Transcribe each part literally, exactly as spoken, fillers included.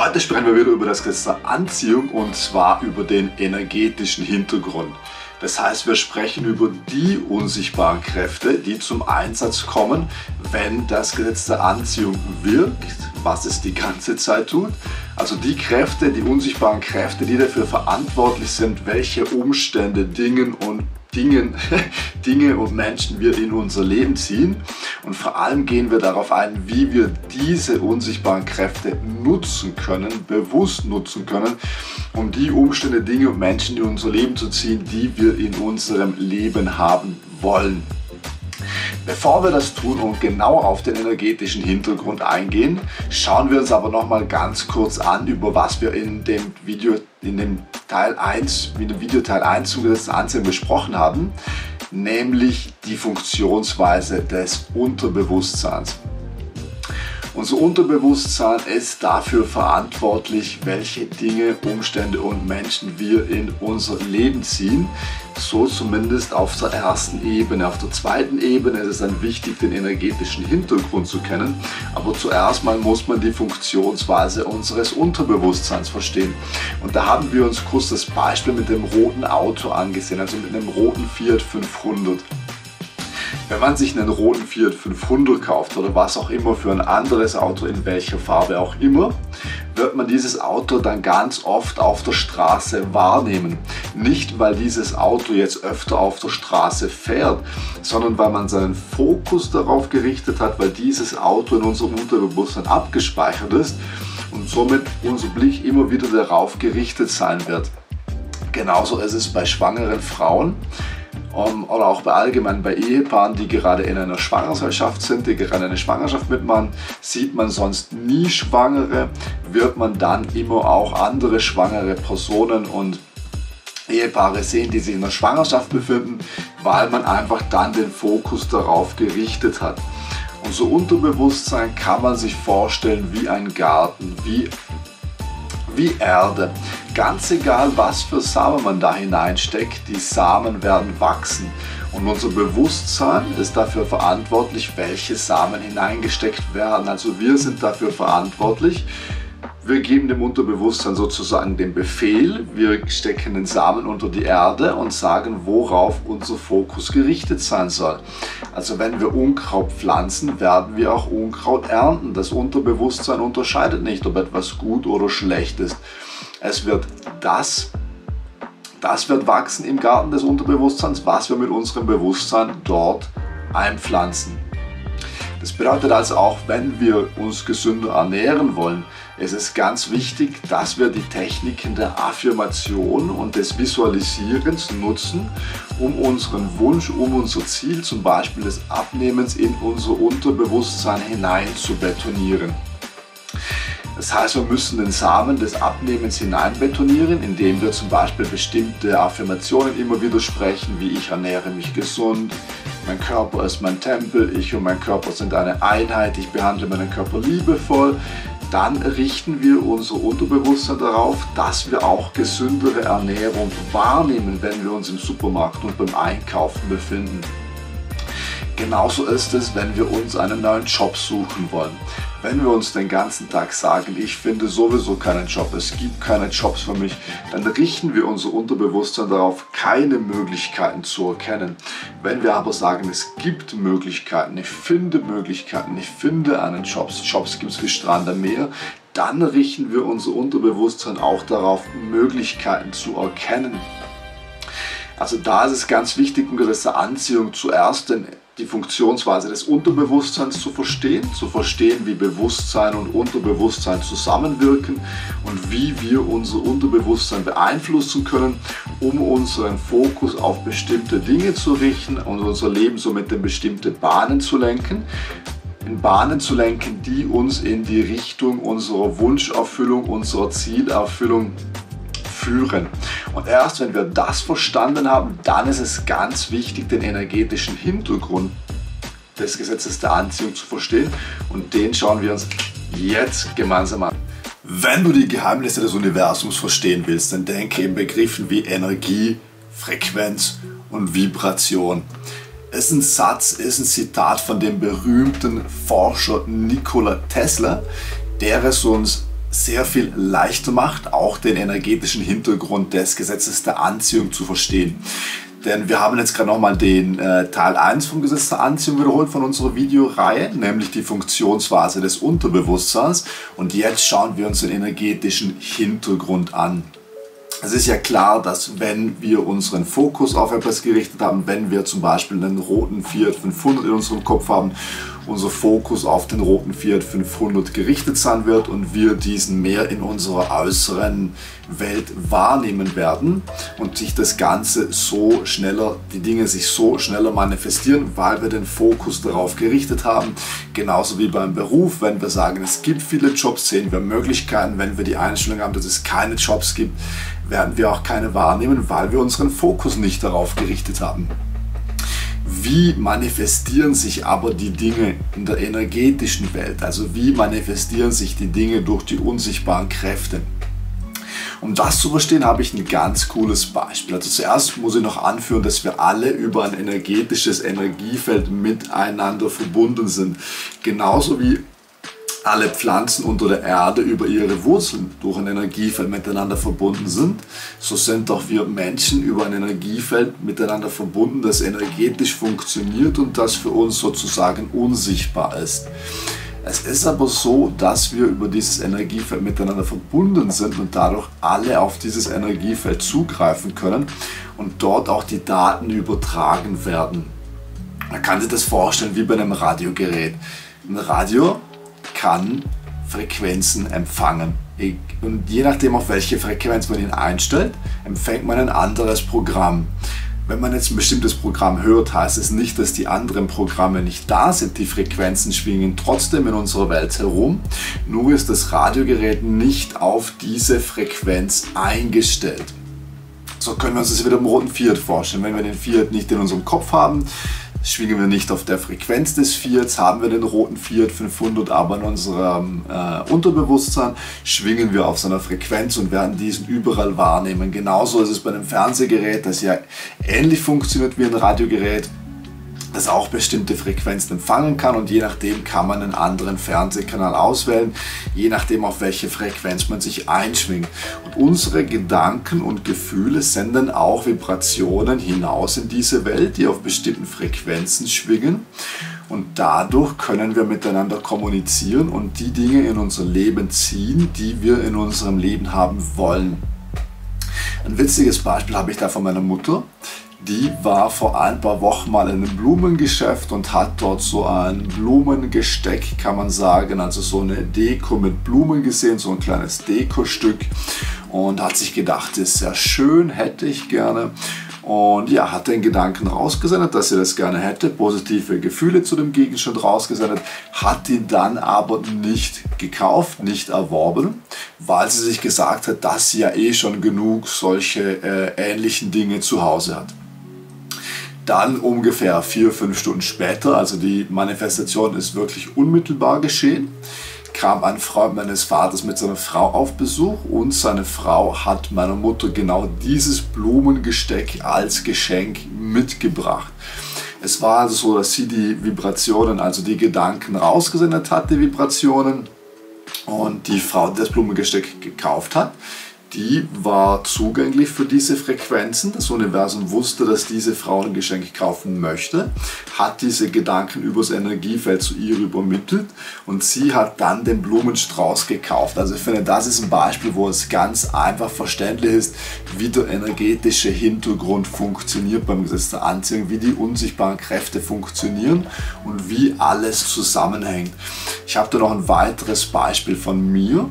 Heute sprechen wir wieder über das Gesetz der Anziehung und zwar über den energetischen Hintergrund. Das heißt, wir sprechen über die unsichtbaren Kräfte, die zum Einsatz kommen, wenn das Gesetz der Anziehung wirkt, was es die ganze Zeit tut. Also die Kräfte, die unsichtbaren Kräfte, die dafür verantwortlich sind, welche Umstände, Dingen und Dingen, Dinge und Menschen wir in unser Leben ziehen. Und vor allem gehen wir darauf ein, wie wir diese unsichtbaren Kräfte nutzen können, bewusst nutzen können, um die Umstände, Dinge und Menschen in unser Leben zu ziehen, die wir in unserem Leben haben wollen. Bevor wir das tun und genau auf den energetischen Hintergrund eingehen, schauen wir uns aber noch mal ganz kurz an, über was wir in dem Video, in dem Teil eins, in dem Video Teil eins zum Gesetz der Anziehung besprochen haben, nämlich die Funktionsweise des Unterbewusstseins. Unser Unterbewusstsein ist dafür verantwortlich, welche Dinge, Umstände und Menschen wir in unser Leben ziehen. So zumindest auf der ersten Ebene. Auf der zweiten Ebene ist es dann wichtig, den energetischen Hintergrund zu kennen. Aber zuerst mal muss man die Funktionsweise unseres Unterbewusstseins verstehen. Und da haben wir uns kurz das Beispiel mit dem roten Auto angesehen, also mit einem roten Fiat fünfhundert. Wenn man sich einen roten Fiat fünfhundert kauft oder was auch immer für ein anderes Auto, in welcher Farbe auch immer, wird man dieses Auto dann ganz oft auf der Straße wahrnehmen. Nicht, weil dieses Auto jetzt öfter auf der Straße fährt, sondern weil man seinen Fokus darauf gerichtet hat, weil dieses Auto in unserem Unterbewusstsein abgespeichert ist und somit unser Blick immer wieder darauf gerichtet sein wird. Genauso ist es bei schwangeren Frauen. Um, oder auch bei allgemein bei Ehepaaren, die gerade in einer Schwangerschaft sind, die gerade eine Schwangerschaft mitmachen, sieht man sonst nie Schwangere, wird man dann immer auch andere schwangere Personen und Ehepaare sehen, die sich in der Schwangerschaft befinden, weil man einfach dann den Fokus darauf gerichtet hat. Unser Unterbewusstsein kann man sich vorstellen wie ein Garten, wie wie Erde. Ganz egal, was für Samen man da hineinsteckt, die Samen werden wachsen. Und unser Bewusstsein ist dafür verantwortlich, welche Samen hineingesteckt werden. Also wir sind dafür verantwortlich. Wir geben dem Unterbewusstsein sozusagen den Befehl, wir stecken den Samen unter die Erde und sagen, worauf unser Fokus gerichtet sein soll. Also wenn wir Unkraut pflanzen, werden wir auch Unkraut ernten. Das Unterbewusstsein unterscheidet nicht, ob etwas gut oder schlecht ist. Es wird das, das wird wachsen im Garten des Unterbewusstseins, was wir mit unserem Bewusstsein dort einpflanzen. Das bedeutet also auch, wenn wir uns gesünder ernähren wollen, es ist ganz wichtig, dass wir die Techniken der Affirmation und des Visualisierens nutzen, um unseren Wunsch, um unser Ziel, zum Beispiel des Abnehmens, in unser Unterbewusstsein hinein zu betonieren. Das heißt, wir müssen den Samen des Abnehmens hineinbetonieren, indem wir zum Beispiel bestimmte Affirmationen immer wieder sprechen, wie ich ernähre mich gesund, mein Körper ist mein Tempel, ich und mein Körper sind eine Einheit, ich behandle meinen Körper liebevoll. Dann richten wir unser Unterbewusstsein darauf, dass wir auch gesündere Ernährung wahrnehmen, wenn wir uns im Supermarkt und beim Einkaufen befinden. Genauso ist es, wenn wir uns einen neuen Job suchen wollen. Wenn wir uns den ganzen Tag sagen, ich finde sowieso keinen Job, es gibt keine Jobs für mich, dann richten wir unser Unterbewusstsein darauf, keine Möglichkeiten zu erkennen. Wenn wir aber sagen, es gibt Möglichkeiten, ich finde Möglichkeiten, ich finde einen Job, Jobs gibt es wie Strand am Meer, dann richten wir unser Unterbewusstsein auch darauf, Möglichkeiten zu erkennen. Also da ist es ganz wichtig, im Gesetz der Anziehung zuerst den die Funktionsweise des Unterbewusstseins zu verstehen, zu verstehen, wie Bewusstsein und Unterbewusstsein zusammenwirken und wie wir unser Unterbewusstsein beeinflussen können, um unseren Fokus auf bestimmte Dinge zu richten und unser Leben somit in bestimmte Bahnen zu lenken. In Bahnen zu lenken, die uns in die Richtung unserer Wunscherfüllung, unserer Zielerfüllung führen. Und erst wenn wir das verstanden haben, dann ist es ganz wichtig, den energetischen Hintergrund des Gesetzes der Anziehung zu verstehen und den schauen wir uns jetzt gemeinsam an. Wenn du die Geheimnisse des Universums verstehen willst, dann denke in Begriffen wie Energie, Frequenz und Vibration. Ist ein Satz, ist ein Zitat von dem berühmten Forscher Nikola Tesla, der es uns sehr viel leichter macht, auch den energetischen Hintergrund des Gesetzes der Anziehung zu verstehen. Denn wir haben jetzt gerade nochmal den äh, Teil eins vom Gesetz der Anziehung wiederholt von unserer Videoreihe, nämlich die Funktionsphase des Unterbewusstseins. Und jetzt schauen wir uns den energetischen Hintergrund an. Es ist ja klar, dass wenn wir unseren Fokus auf etwas gerichtet haben, wenn wir zum Beispiel einen roten Fiat fünfhundert in unserem Kopf haben, unser Fokus auf den roten Fiat fünfhundert gerichtet sein wird und wir diesen mehr in unserer äußeren Welt wahrnehmen werden und sich das Ganze so schneller, die Dinge sich so schneller manifestieren, weil wir den Fokus darauf gerichtet haben. Genauso wie beim Beruf, wenn wir sagen, es gibt viele Jobs, sehen wir Möglichkeiten. Wenn wir die Einstellung haben, dass es keine Jobs gibt, werden wir auch keine wahrnehmen, weil wir unseren Fokus nicht darauf gerichtet haben. Wie manifestieren sich aber die Dinge in der energetischen Welt? Also wie manifestieren sich die Dinge durch die unsichtbaren Kräfte? Um das zu verstehen, habe ich ein ganz cooles Beispiel. Also zuerst muss ich noch anführen, dass wir alle über ein energetisches Energiefeld miteinander verbunden sind. Genauso wie alle Pflanzen unter der Erde über ihre Wurzeln durch ein Energiefeld miteinander verbunden sind, so sind auch wir Menschen über ein Energiefeld miteinander verbunden, das energetisch funktioniert und das für uns sozusagen unsichtbar ist. Es ist aber so, dass wir über dieses Energiefeld miteinander verbunden sind und dadurch alle auf dieses Energiefeld zugreifen können und dort auch die Daten übertragen werden. Man kann sich das vorstellen wie bei einem Radiogerät. Ein Radio kann Frequenzen empfangen. Und je nachdem, auf welche Frequenz man ihn einstellt, empfängt man ein anderes Programm. Wenn man jetzt ein bestimmtes Programm hört, heißt es nicht, dass die anderen Programme nicht da sind. Die Frequenzen schwingen trotzdem in unserer Welt herum. Nur ist das Radiogerät nicht auf diese Frequenz eingestellt. So können wir uns das wieder im roten Fiat vorstellen. Wenn wir den Fiat nicht in unserem Kopf haben, schwingen wir nicht auf der Frequenz des Fiats, haben wir den roten Fiat fünfhundert, aber in unserem äh, Unterbewusstsein schwingen wir auf seiner Frequenz und werden diesen überall wahrnehmen. Genauso ist es bei einem Fernsehgerät, das ja ähnlich funktioniert wie ein Radiogerät, das auch bestimmte Frequenzen empfangen kann und je nachdem kann man einen anderen Fernsehkanal auswählen, je nachdem auf welche Frequenz man sich einschwingt. Und unsere Gedanken und Gefühle senden auch Vibrationen hinaus in diese Welt, die auf bestimmten Frequenzen schwingen und dadurch können wir miteinander kommunizieren und die Dinge in unser Leben ziehen, die wir in unserem Leben haben wollen. Ein witziges Beispiel habe ich da von meiner Mutter. Die war vor ein paar Wochen mal in einem Blumengeschäft und hat dort so ein Blumengesteck, kann man sagen, also so eine Deko mit Blumen gesehen, so ein kleines Dekostück und hat sich gedacht, das ist sehr schön, hätte ich gerne. Und ja, hat den Gedanken rausgesendet, dass sie das gerne hätte, positive Gefühle zu dem Gegenstand rausgesendet, hat ihn dann aber nicht gekauft, nicht erworben, weil sie sich gesagt hat, dass sie ja eh schon genug solche äh, ähnlichen Dinge zu Hause hat. Dann ungefähr vier, fünf Stunden später, also die Manifestation ist wirklich unmittelbar geschehen, kam ein Freund meines Vaters mit seiner Frau auf Besuch und seine Frau hat meiner Mutter genau dieses Blumengesteck als Geschenk mitgebracht. Es war also so, dass sie die Vibrationen, also die Gedanken rausgesendet hat, die Vibrationen, und die Frau, die das Blumengesteck gekauft hat, die war zugänglich für diese Frequenzen. Das Universum wusste, dass diese Frau ein Geschenk kaufen möchte, hat diese Gedanken übers Energiefeld zu ihr übermittelt und sie hat dann den Blumenstrauß gekauft. Also ich finde, das ist ein Beispiel, wo es ganz einfach verständlich ist, wie der energetische Hintergrund funktioniert beim Gesetz der Anziehung, wie die unsichtbaren Kräfte funktionieren und wie alles zusammenhängt. Ich habe da noch ein weiteres Beispiel von mir.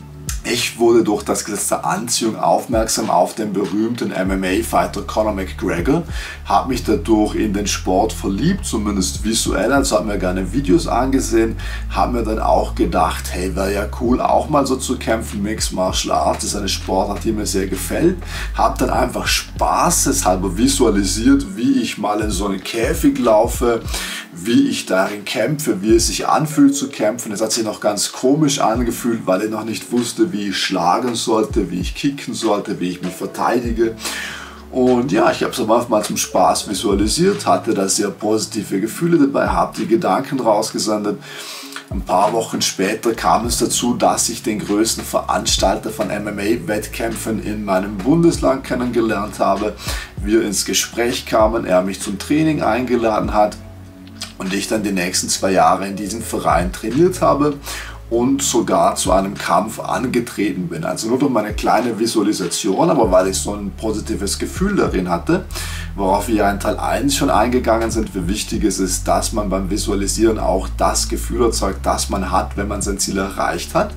Ich wurde durch das Gesetz der Anziehung aufmerksam auf den berühmten M M A-Fighter Conor McGregor, habe mich dadurch in den Sport verliebt, zumindest visuell, also habe mir gerne Videos angesehen, habe mir dann auch gedacht, hey, wäre ja cool, auch mal so zu kämpfen. Mixed Martial Arts ist eine Sportart, die mir sehr gefällt, habe dann einfach spaßeshalber visualisiert, wie ich mal in so einen Käfig laufe, wie ich darin kämpfe, wie es sich anfühlt zu kämpfen. Es hat sich noch ganz komisch angefühlt, weil ich noch nicht wusste, wie ich schlagen sollte, wie ich kicken sollte, wie ich mich verteidige. Und ja, ich habe es einfach mal zum Spaß visualisiert, hatte da sehr positive Gefühle dabei, habe die Gedanken rausgesendet Ein paar Wochen später kam es dazu, dass ich den größten Veranstalter von M M A-Wettkämpfen in meinem Bundesland kennengelernt habe. Wir ins Gespräch kamen, er mich zum Training eingeladen hat und ich dann die nächsten zwei Jahre in diesem Verein trainiert habe und sogar zu einem Kampf angetreten bin. Also nur durch meine kleine Visualisation, aber weil ich so ein positives Gefühl darin hatte, worauf wir ja in Teil eins schon eingegangen sind, wie wichtig es ist, dass man beim Visualisieren auch das Gefühl erzeugt, das man hat, wenn man sein Ziel erreicht hat.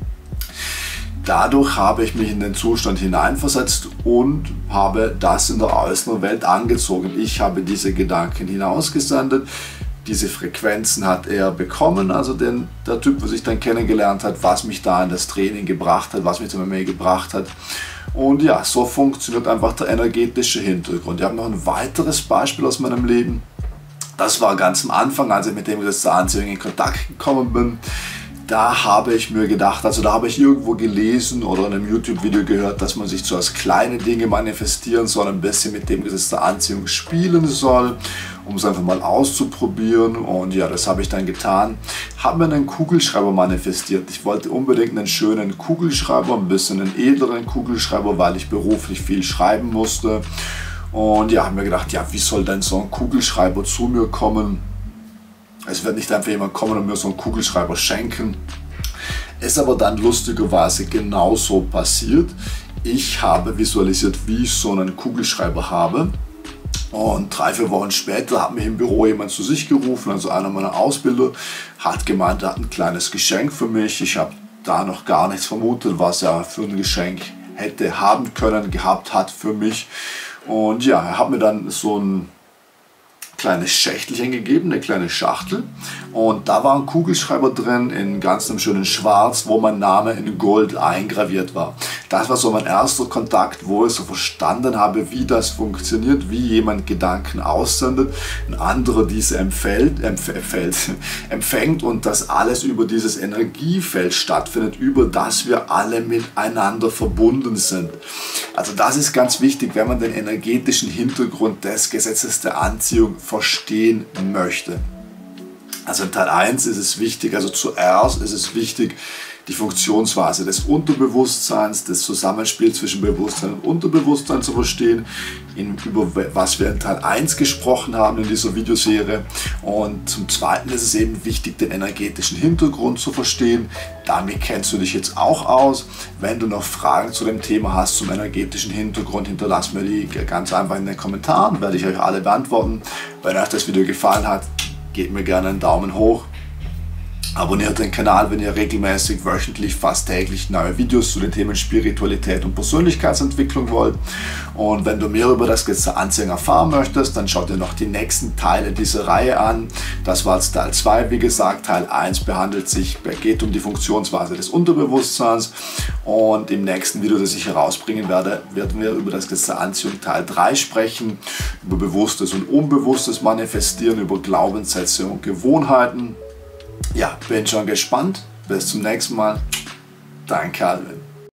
Dadurch habe ich mich in den Zustand hineinversetzt und habe das in der äußeren Welt angezogen. Ich habe diese Gedanken hinausgesendet. Diese Frequenzen hat er bekommen, also den, der Typ, was ich dann kennengelernt hat, was mich da in das Training gebracht hat, was mich zum M M A gebracht hat. Und ja, so funktioniert einfach der energetische Hintergrund. Ich habe noch ein weiteres Beispiel aus meinem Leben. Das war ganz am Anfang, als ich mit dem Gesetz der Anziehung in Kontakt gekommen bin. Da habe ich mir gedacht, also da habe ich irgendwo gelesen oder in einem YouTube-Video gehört, dass man sich so als kleine Dinge manifestieren soll, ein bisschen mit dem Gesetz der Anziehung spielen soll, um es einfach mal auszuprobieren. Und ja, das habe ich dann getan. Habe mir einen Kugelschreiber manifestiert. Ich wollte unbedingt einen schönen Kugelschreiber, ein bisschen einen edleren Kugelschreiber, weil ich beruflich viel schreiben musste. Und ja, habe mir gedacht, ja, wie soll denn so ein Kugelschreiber zu mir kommen? Es wird nicht einfach jemand kommen und mir so einen Kugelschreiber schenken. Ist aber dann lustigerweise genauso passiert. Ich habe visualisiert, wie ich so einen Kugelschreiber habe. Und drei, vier Wochen später hat mich im Büro jemand zu sich gerufen, also einer meiner Ausbilder, hat gemeint, er hat ein kleines Geschenk für mich. Ich habe da noch gar nichts vermutet, was er für ein Geschenk hätte haben können, gehabt hat für mich. Und ja, er hat mir dann so ein kleines Schächtelchen gegeben, eine kleine Schachtel, und da war ein Kugelschreiber drin in ganz einem schönen Schwarz, wo mein Name in Gold eingraviert war. Das war so mein erster Kontakt, wo ich so verstanden habe, wie das funktioniert, wie jemand Gedanken aussendet, ein anderer diese empfällt, empfällt, empfängt und dass alles über dieses Energiefeld stattfindet, über das wir alle miteinander verbunden sind. Also das ist ganz wichtig, wenn man den energetischen Hintergrund des Gesetzes der Anziehung verstehen möchte. Also in Teil eins ist es wichtig, also zuerst ist es wichtig, die Funktionsweise des Unterbewusstseins, des Zusammenspiels zwischen Bewusstsein und Unterbewusstsein zu verstehen, in, über was wir in Teil eins gesprochen haben in dieser Videoserie. Und zum Zweiten ist es eben wichtig, den energetischen Hintergrund zu verstehen. Damit kennst du dich jetzt auch aus. Wenn du noch Fragen zu dem Thema hast, zum energetischen Hintergrund, hinterlass mir die ganz einfach in den Kommentaren, werde ich euch alle beantworten. Wenn euch das Video gefallen hat, gebt mir gerne einen Daumen hoch. Abonniert den Kanal, wenn ihr regelmäßig, wöchentlich, fast täglich neue Videos zu den Themen Spiritualität und Persönlichkeitsentwicklung wollt. Und wenn du mehr über das Gesetz der Anziehung erfahren möchtest, dann schau dir noch die nächsten Teile dieser Reihe an. Das war jetzt Teil zwei, wie gesagt. Teil eins behandelt sich, geht um die Funktionsweise des Unterbewusstseins. Und im nächsten Video, das ich herausbringen werde, werden wir über das Gesetz der Anziehung Teil drei sprechen. Über bewusstes und unbewusstes Manifestieren, über Glaubenssätze und Gewohnheiten. Ja, bin schon gespannt. Bis zum nächsten Mal. Dein Calvin.